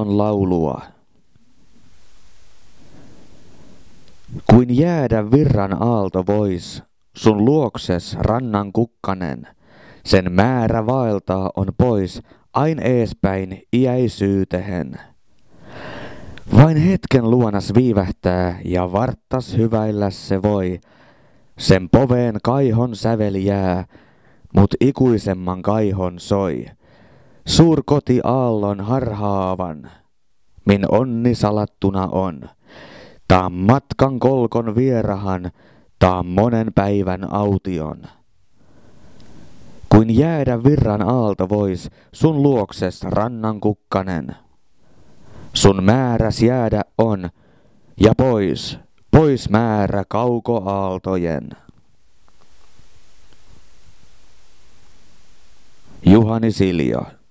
aallon laulua. Kuin jäädä virran aalto vois, sun luokses rannan kukkanen, sen määrä vaeltaa on pois, ain eespäin iäisyytehen. Vain hetken luonas viivähtää ja varttas hyväillä se voi, sen poveen kaihon säveli jää, mut ikuisemman kaihon soi. Suur koti aallon harhaavan, min onni salattuna on. Taan matkan kolkon vierahan, taan monen päivän aution. Kuin jäädä virran aalto vois, sun luokses rannan kukkanen. Sun määräs jäädä on, ja pois, pois määrä kaukoaaltojen. Juhani Siljo.